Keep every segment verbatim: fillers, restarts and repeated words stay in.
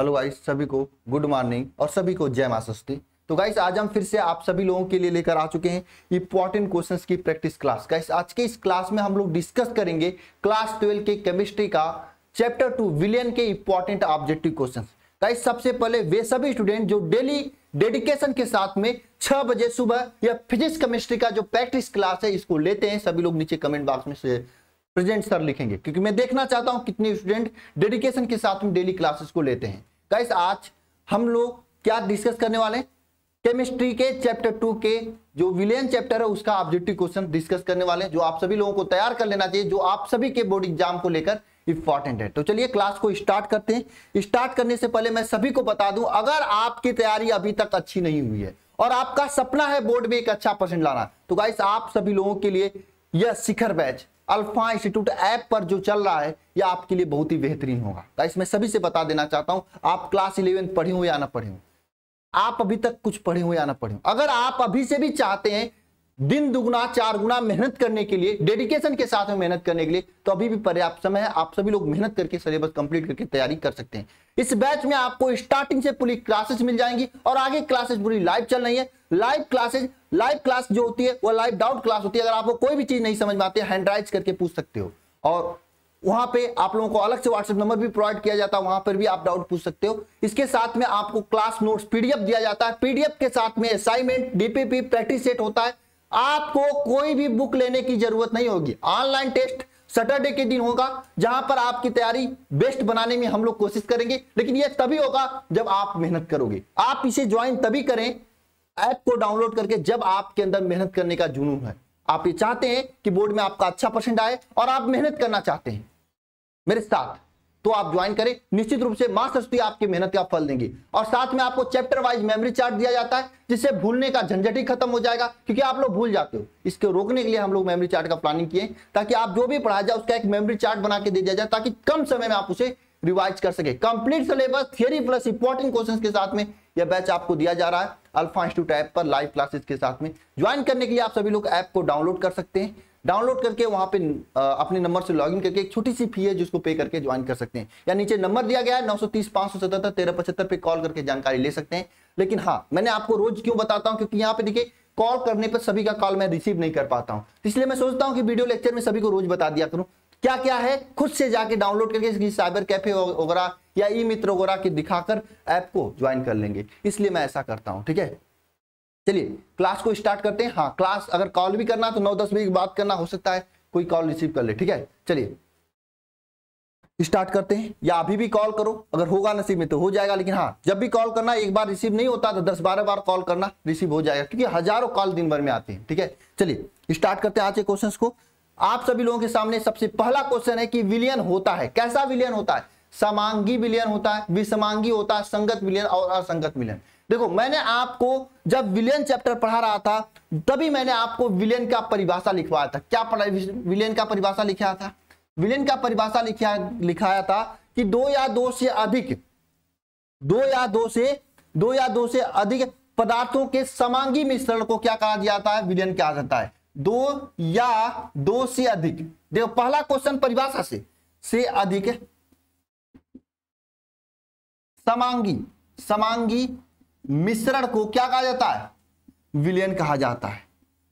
Hello guys, सभी को good morning और सभी को जय मां सरस्वती। तो गाइस आज हम फिर से आप सभी लोगों के लिए लेकर आ चुके हैं इंपॉर्टेंट क्वेश्चंस की प्रैक्टिस क्लास। गाइस आज के इस क्लास में हम लोग डिस्कस करेंगे क्लास ट्वेल्व के केमिस्ट्री का चैप्टर टू विलियन के इंपॉर्टेंट ऑब्जेक्टिव क्वेश्चंस। गाइस सबसे पहले वे सभी स्टूडेंट जो डेली डेडिकेशन के साथ में छह बजे सुबह या फिजिक्स केमिस्ट्री का जो प्रैक्टिस क्लास है इसको लेते हैं, सभी लोग नीचे कमेंट बॉक्स में से प्रेजेंट सर लिखेंगे, क्योंकि मैं देखना चाहता हूं कितने स्टूडेंट डेडिकेशन के साथ में डेली क्लासेस को लेते हैं। गाइस आज हम लोग क्या डिस्कस करने वाले हैं, केमिस्ट्री के चैप्टर टू के जो विलियन चैप्टर है उसका ऑब्जेक्टिव क्वेश्चन डिस्कस करने वाले हैं, जो आप सभी लोगों को तैयार कर लेना चाहिए, जो आप सभी के बोर्ड एग्जाम को लेकर इंपॉर्टेंट है। तो चलिए क्लास को स्टार्ट करते हैं। स्टार्ट करने से पहले मैं सभी को बता दूं, अगर आपकी तैयारी अभी तक अच्छी नहीं हुई है और आपका सपना है बोर्ड में एक अच्छा परसेंट लाना, तो गाइस आप सभी लोगों के लिए यह Shikhar batch alpha institute app पर जो चल रहा है यह आपके लिए बहुत ही बेहतरीन होगा। गाइस मैं सभी से बता देना चाहता हूं, आप क्लास इलेवन पढ़े हो या ना पढ़े हो, आप अभी तक कुछ पढ़े हो या ना पढ़े हो, अगर आप अभी से भी चाहते हैं दिन दुगुना चार गुना मेहनत करने के लिए, डेडिकेशन के साथ में मेहनत करने के लिए, तो अभी भी पर्याप्त समय है। आप सभी लोग मेहनत करके सिलेबस कंप्लीट करके तैयारी कर सकते हैं। इस बैच में आपको स्टार्टिंग से पूरी क्लासेस मिल जाएंगी और आगे क्लासेस पूरी लाइव चल रही है। लाइव क्लासेस लाइव क्लास जो होती है वो लाइव डाउट क्लास होती है। अगर आपको कोई भी चीज नहीं समझ में आती है हैंड राइज करके पूछ सकते हो, और वहां पे आप लोगों को अलग से व्हाट्सएप नंबर भी प्रोवाइड किया जाता है, वहां पर भी आप डाउट पूछ सकते हो। इसके साथ में आपको क्लास नोट्स पीडीएफ दिया जाता है, पीडीएफ के साथ में असाइनमेंट डीपीपी प्रैक्टिस सेट होता है। आपको कोई भी बुक लेने की जरूरत नहीं होगी। ऑनलाइन टेस्ट सैटरडे के दिन होगा, जहां पर आपकी तैयारी बेस्ट बनाने में हम लोग कोशिश करेंगे, लेकिन यह तभी होगा जब आप मेहनत करोगे। आप इसे ज्वाइन तभी करें ऐप को डाउनलोड करके जब आपके अंदर मेहनत करने का जुनून है, आप ये चाहते हैं कि बोर्ड में आपका अच्छा परसेंट आए और आप मेहनत करना चाहते हैं मेरे साथ, तो आप ज्वाइन करें। निश्चित रूप से मां सरस्वती आपकी मेहनत का फल देंगी। और साथ में आपको चैप्टर वाइज मेमोरी चार्ट दिया जाता है, जिससे भूलने का झंझट ही खत्म हो जाएगा, क्योंकि आप लोग भूल जाते हो। इसको रोकने के लिए हम लोग मेमोरी चार्ट का प्लानिंग किए, ताकि आप जो भी पढ़ाया जाए उसका एक मेमोरी चार्ट बना के दे दिया जाए, ताकि कम समय में आप उसे रिवाइज कर सके। Complete syllabus theory plus important questions के साथ में यह बैच आपको दिया जा रहा है अल्फा इंस्टीट्यूट ऐप पर लाइव क्लासेस के साथ में। ज्वाइन करने के लिए आप सभी लोग ऐप को डाउनलोड कर सकते हैं। डाउनलोड करके वहां पे अपने नंबर से लॉगिन करके एक छोटी सी फी है जिसको पे करके ज्वाइन कर सकते हैं, या नीचे नंबर दिया गया है नौ सौ तीस पांच सौ सतहत्तर तेरह पचहत्तर पे कॉल करके जानकारी ले सकते हैं। लेकिन हाँ, मैंने आपको रोज क्यों बताता हूं, क्योंकि यहाँ पे देखिए कॉल करने पर सभी का कॉल मैं रिसीव नहीं कर पाता हूं, इसलिए मैं सोचता हूं कि वीडियो लेक्चर में सभी को रोज बता दिया करूं क्या क्या है, खुद से जाके डाउनलोड करके साइबर कैफे वगैरह या ई मित्र वगैरह के दिखाकर ऐप को ज्वाइन कर लेंगे, इसलिए मैं ऐसा करता हूं। ठीक है, चलिए क्लास को स्टार्ट करते हैं। हाँ, क्लास अगर कॉल भी करना तो नौ दस बजे की बात करना, हो सकता है कोई कॉल रिसीव कर ले। ठीक है, चलिए स्टार्ट करते हैं, या अभी भी कॉल करो, अगर होगा नसीब में तो हो जाएगा। लेकिन हाँ, जब भी कॉल करना, एक बार रिसीव नहीं होता तो दस बारह बार कॉल करना, रिसीव हो जाएगा, क्योंकि हजारों कॉल दिन भर में आते हैं। ठीक है, चलिए स्टार्ट करते हैं आज के क्वेश्चंस को। आप सभी लोगों के सामने सबसे पहला क्वेश्चन है कि विलियन होता है, कैसा विलियन होता है? समांगी विलियन होता है, विषमांगी होता है, संगत विलियन और असंगत विलियन। देखो, मैंने आपको जब विलियन चैप्टर पढ़ा रहा था तभी मैंने आपको विलियन का परिभाषा लिखवाया था। क्या पढ़ा? विलियन का परिभाषा लिखा था। विलियन का परिभाषा लिखा लिखाया था कि दो या दो से अधिक दो या दो से दो या दो से अधिक पदार्थों के समांगी मिश्रण को क्या कहा जाता है? विलियन कहा जाता है। दो या दो से अधिक, देखो पहला क्वेश्चन परिभाषा से से अधिक समांगी समांगी मिश्रण को क्या कहा जाता है? विलियन कहा जाता है।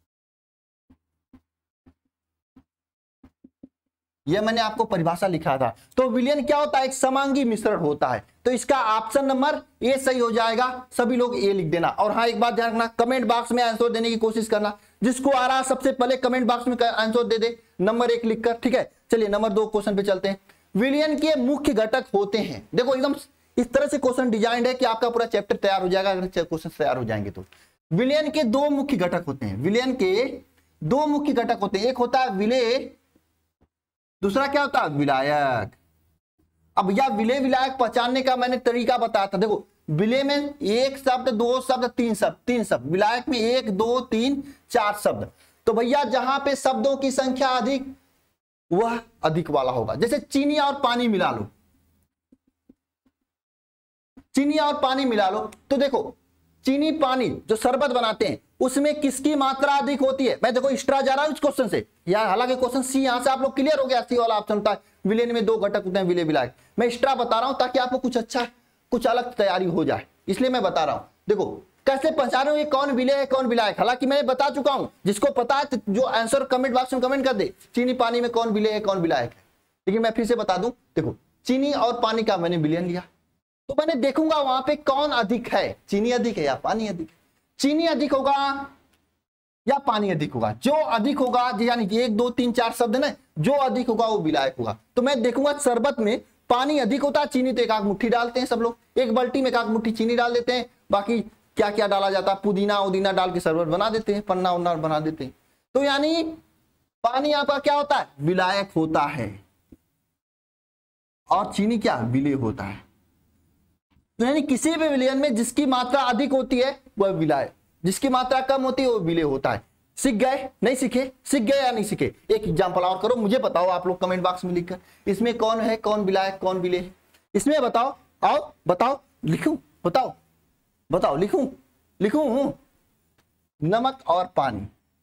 यह मैंने आपको परिभाषा लिखा था। तो विलियन क्या होता है? एक समांगी मिश्रण होता है। तो इसका ऑप्शन नंबर ए सही हो जाएगा। सभी लोग ए लिख देना। और हाँ, एक बात ध्यान रखना, कमेंट बॉक्स में आंसर देने की कोशिश करना। जिसको आ रहा है सबसे पहले कमेंट बॉक्स में आंसर दे दे, नंबर एक लिखकर। ठीक है, चलिए नंबर दो क्वेश्चन पे चलते हैं। विलियन के मुख्य घटक होते हैं। देखो एकदम इस तरह से क्वेश्चन डिजाइन है कि आपका पूरा चैप्टर तैयार हो जाएगा अगर क्वेश्चन तैयार हो जाएंगे तो। विलियन के दो मुख्य घटक होते हैं। विलियन के दो मुख्य घटक होते हैं, एक होता है विलेय, दूसरा क्या होता है? विलायक। अब यह विलेय विलायक पहचानने का मैंने तरीका बताया था। देखो, विलेय में एक शब्द, दो शब्द, तीन शब्द तीन शब्द विलायक में एक दो तीन चार शब्द। तो भैया जहां पे शब्दों की संख्या अधिक वह अधिक वाला होगा। जैसे चीनी और पानी मिला लो, चीनी और पानी मिला लो तो देखो चीनी पानी जो शरबत बनाते हैं उसमें किसकी मात्रा अधिक होती है? मैं देखो एक्स्ट्रा जा रहा हूं इस क्वेश्चन से, यार हालांकि क्वेश्चन सी यहां से आप लोग क्लियर हो गया, सी वाला ऑप्शन था। विलेन में दो घटक होते हैं, विलेय विलायक। मैं एक्स्ट्रा बता रहा हूं ताकि आपको कुछ अच्छा कुछ अलग तैयारी हो जाए, इसलिए मैं बता रहा हूं। देखो कैसे पहचानो ये कौन विलेय है कौन विलायक, हालांकि मैंने बता चुका हूं, जिसको पता है तो जो आंसर कमेंट बॉक्स में कमेंट कर दे, चीनी पानी में कौन विलेय है कौन विलायक है। लेकिन मैं फिर से बता दूं, देखो चीनी और पानी का मैंने विलयन लिया, तो मैंने देखूंगा वहां पे कौन अधिक है, चीनी अधिक है या पानी अधिक है। चीनी अधिक होगा या पानी अधिक होगा, जो अधिक होगा यानी एक दो तीन चार शब्द ना, जो अधिक होगा वो विलायक होगा। तो मैं देखूंगा शरबत में पानी अधिक होता है, चीनी तो एक आध मुट्ठी डालते हैं सब लोग, एक बाल्टी में एक आध मुट्ठी चीनी डाल देते हैं, बाकी क्या क्या डाला जाता है, पुदीना उदीना डाल के शरबत बना देते हैं, पन्ना उन्ना बना देते हैं। तो यानी पानी आपका क्या होता है, विलायक होता है, और चीनी क्या विलेय होता है। तो यानी किसी भी विलयन में जिसकी मात्रा अधिक होती है वह विलायक, जिसकी मात्रा कम होती है वो विलेय होता है। सीख गए नहीं सीखे, सीख गए या नहीं सीखे। एक एग्जांपल और करो, मुझे बताओ आप लोग कमेंट बॉक्स में लिखकर, इसमें कौन है कौन विलायक कौन विलेय है, इसमें बताओ, आओ बताओ, लिखूं बताओ बताओ लिखूं लिखूं नमक और पानी।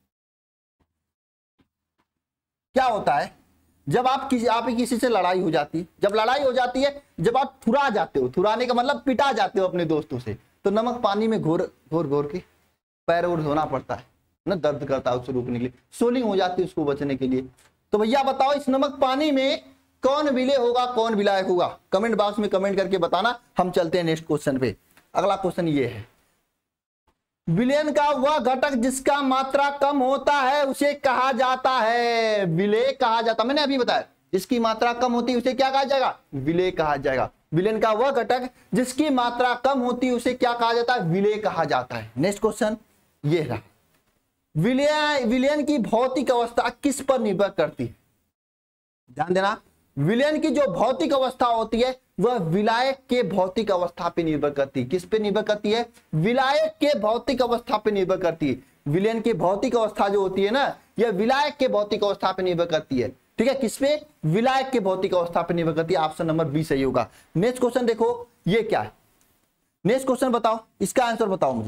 क्या होता है जब आप किसी आप ही किसी से लड़ाई हो जाती है, जब लड़ाई हो जाती है, जब आप थुरा जाते हो, थुराने का मतलब पिटा जाते हो अपने दोस्तों से, तो नमक पानी में घोर घोर घोर के पैर और धोना पड़ता है ना, दर्द करता है उससे रोकने के लिए, सोलिंग हो जाती है उसको बचने के लिए। तो भैया बताओ इस नमक पानी में कौन विलेय होगा कौन विलायक होगा, कमेंट बॉक्स में कमेंट करके बताना। हम चलते हैं नेक्स्ट क्वेश्चन पे। अगला क्वेश्चन ये है, विलयन का वह घटक जिसका मात्रा कम होता है उसे कहा जाता है विलेय कहा जाता है। मैंने अभी बताया जिसकी मात्रा कम होती है उसे क्या कहा जाएगा, विलेय कहा जाएगा। विलयन का वह घटक जिसकी मात्रा कम होती है उसे क्या कहा जाता है, विलेय कहा जाता है। नेक्स्ट क्वेश्चन ये रहा, विलय विलयन की भौतिक अवस्था किस पर निर्भर करती है। ध्यान देना, विलयन की जो भौतिक अवस्था होती है वह विलायक के भौतिक अवस्था पे निर्भर करती है। किस पे निर्भर करती है, विलायक के भौतिक अवस्था पे निर्भर करती है। विलयन की भौतिक अवस्था जो होती है ना, यह विलायक के भौतिक अवस्था पे निर्भर करती है। ठीक है, किस पे, विलायक के भौतिक अवस्था पे निर्भर करती है। ऑप्शन नंबर बी सही होगा। नेक्स्ट क्वेश्चन देखो, ये क्या है, नेक्स्ट क्वेश्चन बताओ, इसका आंसर बताओ मुझे,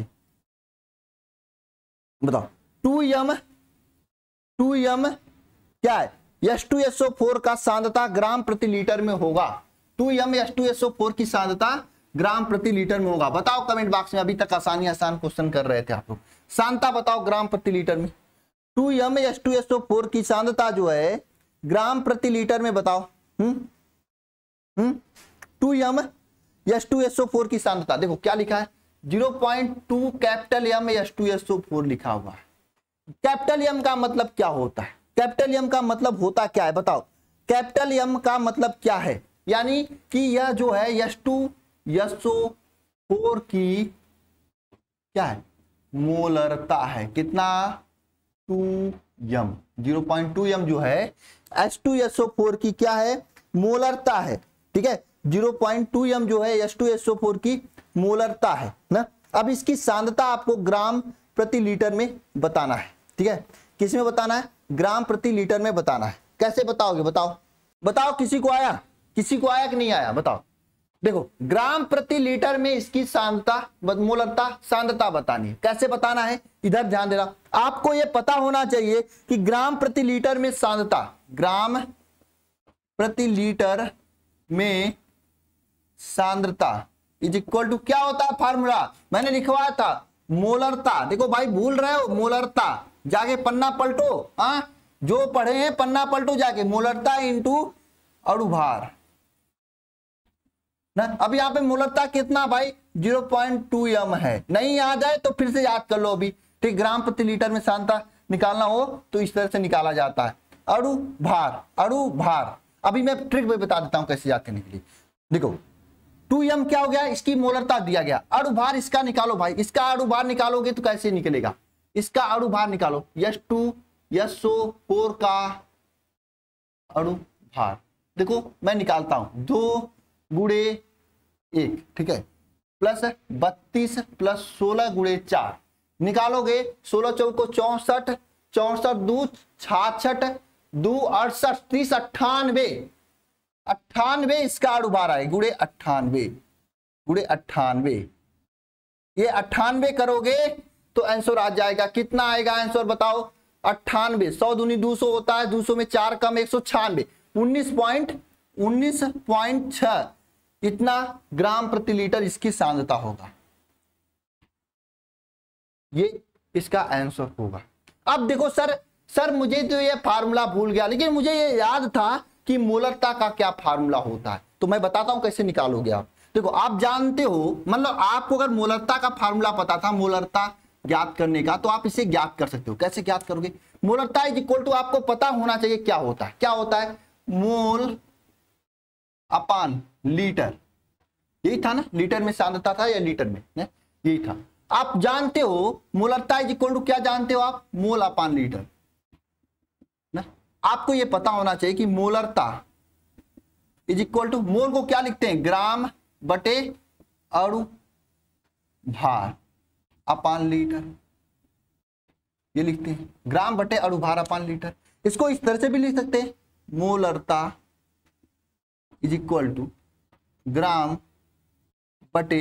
बताओ। टू एम टू एम क्या है, S two S O four का सांद्रता ग्राम प्रति लीटर में होगा। Two M S two S O four की सांद्रता ग्राम प्रति लीटर में होगा। बताओ कमेंट बॉक्स में, अभी तक आसानी आसान क्वेश्चन कर रहे थे आप लोग, सांद्रता बताओ ग्राम प्रति लीटर में। Two M S two S O four की सांद्रता जो है ग्राम प्रति लीटर में बताओ। हम्म हम्म two M S two S O four की सांद्रता देखो क्या लिखा है, zero point two capital M S two S O four लिखा हुआ है। कैपिटल एम का मतलब क्या होता है, कैपिटल एम का मतलब होता क्या है बताओ। कैपिटल एम का मतलब क्या है, यानी कि यह जो है S two S O four की क्या है, मोलरता है। कितना, two M, zero point two M जो है S two S O four की क्या है, मोलरता है। ठीक है, जीरो पॉइंट टू एम जो है S two S O four की मोलरता है ना। अब इसकी सांद्रता आपको ग्राम प्रति लीटर में बताना है। ठीक है, किस में बताना है, ग्राम प्रति लीटर में बताना है। कैसे बताओगे बताओ, बताओ किसी को आया, किसी को आया कि नहीं आया बताओ। देखो ग्राम प्रति लीटर में इसकी सांद्रता मोलरता सांद्रता बतानी है। कैसे बताना है, इधर ध्यान देना, आपको यह पता होना चाहिए कि ग्राम प्रति लीटर में सांद्रता, ग्राम प्रति लीटर में सांद्रता इज इक्वल टू क्या होता है, फार्मूला मैंने लिखवाया था, मोलरता। देखो भाई भूल रहे हो, मोलरता जाके पन्ना पलटो, हाँ जो पढ़े हैं पन्ना पलटो जाके, मोलरता इंटू अणुभार ना। अब यहाँ पे मोलरता कितना भाई, जीरो पॉइंट टू एम है। नहीं आ जाए तो फिर से याद कर लो अभी। ठीक, ग्राम प्रति लीटर में सांद्रता निकालना हो तो इस तरह से निकाला जाता है, अणुभार अणुभार। अभी मैं ट्रिक भी बता देता हूं कैसे याद करने के लिए। देखो टू एम क्या हो गया, इसकी मोलरता दिया गया, अणुभार इसका निकालो भाई, इसका अणुभार निकालोगे तो कैसे निकलेगा, इसका अणुभार निकालो, S two S O four का अणुभार। देखो मैं निकालता हूं, दो गुड़े एक, ठीक है, प्लस बत्तीस प्लस सोलह गुड़े चार, निकालोगे सोलह चौको चौसठ, चौसठ दो छाछठ, दो अड़सठ, तीस अट्ठानवे, अट्ठानवे इसका अणुभार आए, गुड़े अट्ठानवे, गुड़े अट्ठानवे, ये अट्ठानवे करोगे तो आंसर आ जाएगा। कितना आएगा आंसर बताओ, अट्ठानवे, सौ दूनी दो सौ होता है, दो सौ में चार कम एक सौ छियानवे, उन्नीस पॉइंट उन्नीस पॉइंट छह इतना ग्राम प्रति लीटर इसकी सांद्रता होगा। ये इसका आंसर होगा। अब देखो सर सर मुझे तो ये फार्मूला भूल गया, लेकिन मुझे ये याद था कि मोलरता का क्या फार्मूला होता है, तो मैं बताता हूं कैसे निकालोगे आप। देखो आप जानते हो, मतलब आपको अगर मोलरता का फार्मूला पता था, मोलरता ज्ञात करने का, तो आप इसे ज्ञात कर सकते हो। कैसे ज्ञात करोगे? मोलरता इज इक्वल टू, आपको पता होना चाहिए क्या होता है। क्या होता है? Mole upon litre. यही था ना, लीटर में सांद्रता था या लीटर में, ने? यही था। आप जानते हो मोलरता इज इक्वल टू क्या जानते हो आप? मोल अपान लीटर ना। आपको ये पता होना चाहिए कि मोलरता इज इक्वल टू, मोल को क्या लिखते हैं? ग्राम बटे अणु भार अपान लीटर, ये लिखते हैं ग्राम बटे अणु भार अपान लीटर। इसको इस तरह से भी लिख सकते हैं, मोलरता इज इक्वल टू ग्राम बटे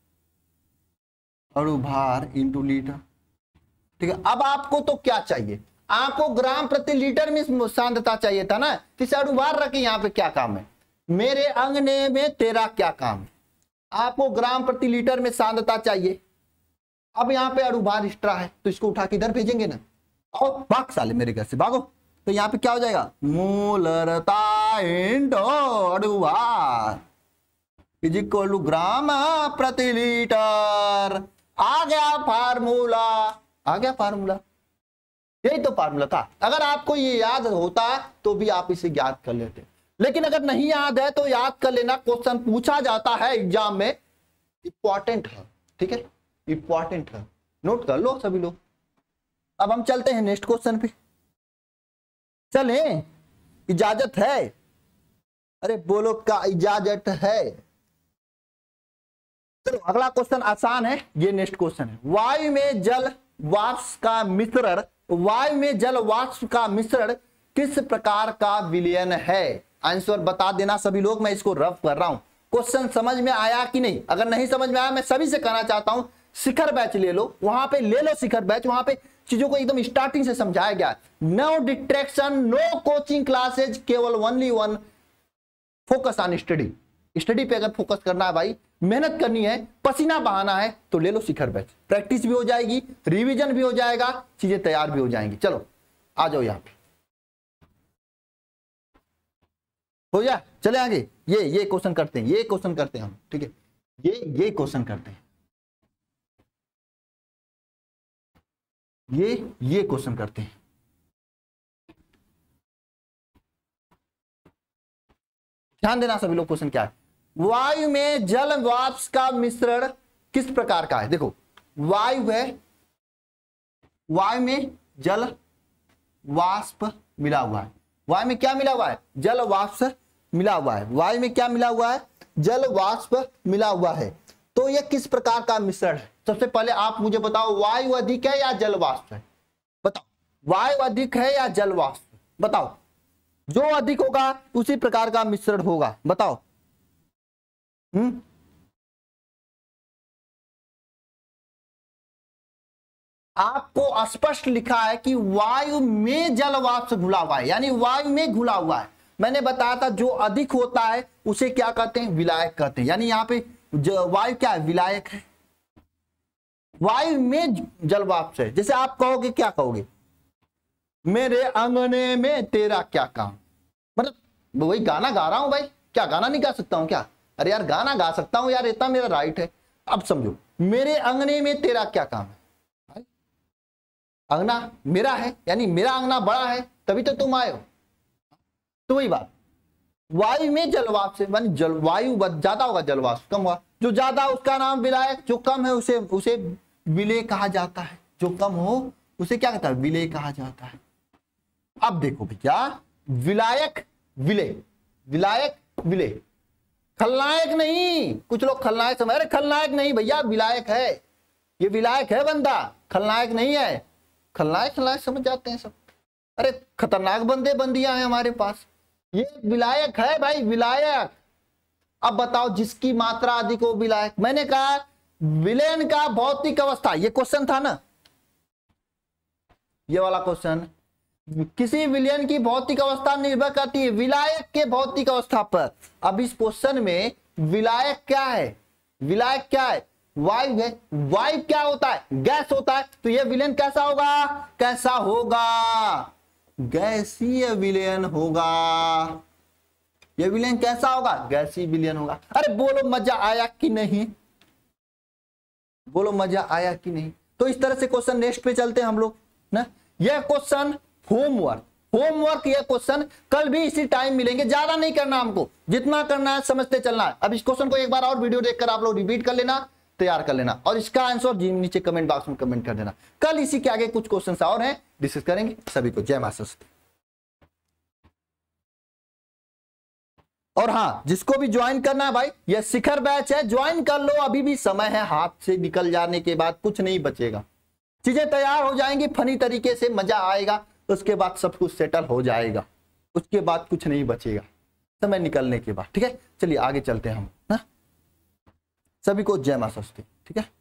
अणु भार इंटू लीटर। ठीक है, अब आपको तो क्या चाहिए? आपको ग्राम प्रति लीटर में सांद्रता चाहिए था ना, इसे अणु भार रखे। यहाँ पे क्या काम है? मेरे अंगने में तेरा क्या काम है? आपको ग्राम प्रति लीटर में सांद्रता चाहिए। अब यहाँ पे अणु भार एक्स्ट्रा है, तो इसको उठा के इधर भेजेंगे ना। आओ भाग साले मेरे घर से, भागो। तो यहाँ पे क्या हो जाएगा? मोलरता इंटू अणु भार इज इक्वल टू ग्राम प्रति लीटर। आ गया फार्मूला, आ गया फार्मूला। यही तो फार्मूला था। अगर आपको ये याद होता तो भी आप इसे ज्ञात कर लेते, लेकिन अगर नहीं याद है तो याद कर लेना, क्वेश्चन पूछा जाता है एग्जाम में, इंपॉर्टेंट है। ठीक है, इंपॉर्टेंट है, नोट कर लो सभी लोग। अब हम चलते हैं नेक्स्ट क्वेश्चन पे। चले, इजाजत है? अरे बोलो का इजाजत है? चलो अगला क्वेश्चन आसान है, ये नेक्स्ट क्वेश्चन है। वायु में जल वाष्प का मिश्रण, वायु में जल वाष्प का मिश्रण किस प्रकार का विलयन है? आंसर बता देना सभी लोग। मैं इसको रफ कर रहा हूं, क्वेश्चन समझ में आया कि नहीं? अगर नहीं समझ में आया, मैं सभी से कहना चाहता हूं शिखर बैच ले लो, वहां पे ले लो शिखर बैच, वहां पे चीजों को एकदम स्टार्टिंग से समझाया गया। No distraction, no coaching classes, केवल only one focus on study. Study पे अगर फोकस करना है भाई, मेहनत करनी है, पसीना बहाना है, तो ले लो शिखर बैच। प्रैक्टिस भी हो जाएगी, रिवीजन भी हो जाएगा, चीजें तैयार भी हो जाएंगी। चलो आ जाओ यहां पे, हो जाए। चले आगे, ये ये क्वेश्चन करते हैं, ये क्वेश्चन करते हैं हम। ठीक है, ये ये क्वेश्चन करते हैं, ये ये क्वेश्चन करते हैं। ध्यान देना सभी लोग, क्वेश्चन क्या है? वायु में जल वाष्प का मिश्रण किस प्रकार का है? देखो वायु है, वायु में जल वाष्प मिला हुआ है। वायु में क्या मिला हुआ है? जल वाष्प मिला हुआ है। वायु में क्या मिला हुआ है? जल वाष्प मिला हुआ है। तो यह किस प्रकार का मिश्रण है? सबसे पहले आप मुझे बताओ, वायु अधिक है या जल वाष्प है? बताओ, वायु अधिक है या जल वाष्प? बताओ, जो अधिक होगा उसी प्रकार का मिश्रण होगा। बताओ। हम्म आपको स्पष्ट लिखा है कि वायु में जल वाष्प घुला हुआ है, यानी वायु में घुला हुआ है। मैंने बताया था जो अधिक होता है उसे क्या कहते हैं? विलायक कहते हैं। यानी यहाँ पे वायु क्या है? विलायक है। वायु में जल वाष्प है। जैसे आप कहोगे, क्या कहोगे? मेरे अंगने में तेरा क्या काम? मतलब वही गाना गा रहा हूं भाई, क्या गाना नहीं गा सकता हूं क्या? अरे यार गाना गा सकता हूं यार, इतना मेरा राइट है। अब समझो, मेरे अंगने में तेरा क्या काम है? अंगना मेरा है, यानी मेरा अंगना बड़ा है, तभी तो तुम आए हो। तो वही बात, वायु में जलवाष्प से, मानी जल वायु ज्यादा होगा, जलवाष्प कम हुआ। जो ज्यादा उसका नाम विलायक, जो कम है उसे उसे विलेय कहा जाता है। जो कम हो उसे क्या कहता है? विलेय कहा जाता है। अब देखो भैया, विलायक विलेय, विलायक विलेय, खलनायक नहीं। कुछ लोग खलनायक समझ, अरे खलनायक नहीं भैया, विलायक है। ये विलायक है बंदा, खलनायक नहीं है। खलनायक खलनायक समझ जाते हैं सब, अरे खतरनाक बंदे बंदियां हैं हमारे पास। ये विलायक है भाई, विलायक। अब बताओ, जिसकी मात्रा अधिक हो विलायक। मैंने कहा विलयन का भौतिक अवस्था, ये क्वेश्चन था ना, ये वाला क्वेश्चन। किसी विलयन की भौतिक अवस्था निर्भर करती है विलायक के भौतिक अवस्था पर। अब इस क्वेश्चन में विलायक क्या है? विलायक क्या है? वायु है। वायु क्या होता है? गैस होता है। तो यह विलयन कैसा होगा? कैसा होगा? गैसीय विलयन होगा। यह विलयन कैसा होगा? गैसीय विलयन होगा। अरे बोलो मजा आया कि नहीं? बोलो मजा आया कि नहीं? तो इस तरह से क्वेश्चन नेक्स्ट पे चलते हैं हम लोग ना। यह क्वेश्चन होमवर्क, होमवर्क यह क्वेश्चन कल भी इसी टाइम मिलेंगे, ज्यादा नहीं करना हमको, जितना करना है समझते चलना है। अब इस क्वेश्चन को एक बार और वीडियो देखकर आप लोग रिपीट कर लेना, तैयार कर लेना और इसका आंसर नीचे कमेंट बॉक्स में कमेंट कर देना। कल इसी के आगे कुछ क्वेश्चन और हैं डिस्कस करेंगे। सभी को जय मां सरस्वती। और हाँ, जिसको भी ज्वाइन करना है भाई, ये शिखर बैच है, ज्वाइन कर लो, अभी भी समय है। हाथ से निकल जाने के बाद कुछ नहीं बचेगा, चीजें तैयार हो जाएंगी फनी तरीके से, मजा आएगा, उसके बाद सब कुछ सेटल हो जाएगा, उसके बाद कुछ नहीं बचेगा समय निकलने के बाद। ठीक है, चलिए आगे चलते हैं हम ना। सभी को जय मां सरस्वती। ठीक है।